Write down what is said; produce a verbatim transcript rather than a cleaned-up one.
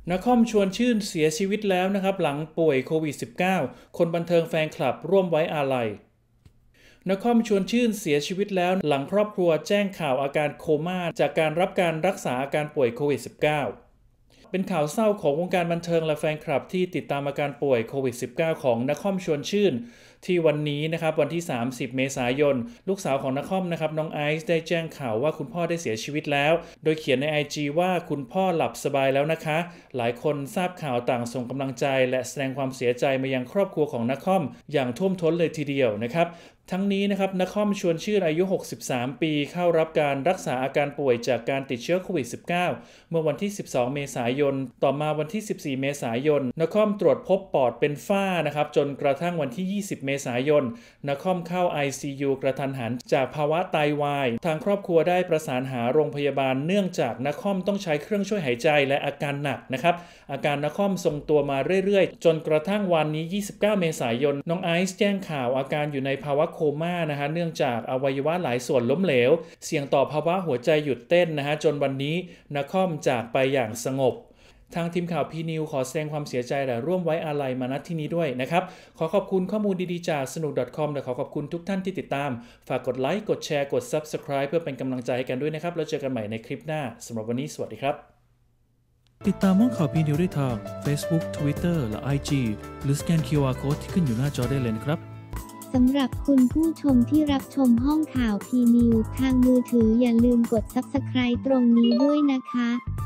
นครชวนชื่นเสียชีวิตแล้วนะครับหลังป่วยโควิด สิบเก้า คนบันเทิงแฟนคลับร่วมไว้อาลัยนครชวนชื่นเสียชีวิตแล้วหลังครอบครัวแจ้งข่าวอาการโคม่าจากการรับการรักษาอาการป่วยโควิด สิบเก้า เป็นข่าวเศร้าของวงการบันเทิงและแฟนคลับที่ติดตามอาการป่วยโควิด สิบเก้า ของนครชวนชื่นที่วันนี้นะครับวันที่สามสิบเมษายนลูกสาวของนครนะครับน้องไอซ์ได้แจ้งข่าวว่าคุณพ่อได้เสียชีวิตแล้วโดยเขียนใน ไอ จี ว่าคุณพ่อหลับสบายแล้วนะคะหลายคนทราบข่าวต่างส่งกำลังใจและแสดงความเสียใจมายังครอบครัวของนครอย่างท่วมท้นเลยทีเดียวนะครับทั้งนี้นะครับนครชวนชื่นอายุหกสิบสามปีเข้ารับการรักษาอาการป่วยจากการติดเชื้อโควิด สิบเก้า เมื่อวันที่สิบสองเมษายนต่อมาวันที่สิบสี่เมษายนนครตรวจพบปอดเป็นฝ้านะครับจนกระทั่งวันที่ยี่สิบเมษายนนครเข้า ไอ ซี ยู กระทันหันจากภาวะไตวายทางครอบครัวได้ประสานหาโรงพยาบาลเนื่องจากนครต้องใช้เครื่องช่วยหายใจและอาการหนักนะครับอาการนครทรงตัวมาเรื่อยๆจนกระทั่งวันนี้ยี่สิบเก้าเมษายนน้องไอซ์แจ้งข่าวอาการอยู่ในภาวะโคม่านะฮะเนื่องจากอวัยวะหลายส่วนล้มเหลวเสี่ยงต่อภาวะหัวใจหยุดเต้นนะฮะจนวันนี้นครจากไปอย่างสงบทางทีมข่าวพีนิวขอแสดงความเสียใจและร่วมไว้อาลัยมาณที่นี้ด้วยนะครับขอขอบคุณข้อมูลดีๆจากสนุก .com และขอขอบคุณทุกท่านที่ติดตามฝากกดไลค์กดแชร์กด ซับสไครบ์ เพื่อเป็นกำลังใจให้กันด้วยนะครับแล้วเจอกันใหม่ในคลิปหน้าสำหรับวันนี้สวัสดีครับติดตามห้องข่าวพีนิวได้ทาง Facebook Twitter และ ไอ จี หรือสแกน คิว อาร์ Code ที่ขึ้นอยู่หน้าจอได้เลยนะครับสำหรับคุณผู้ชมที่รับชมห้องข่าวพีนิวทางมือถืออย่าลืมกด ซับสไครบ์ ตรงนี้ด้วยนะคะ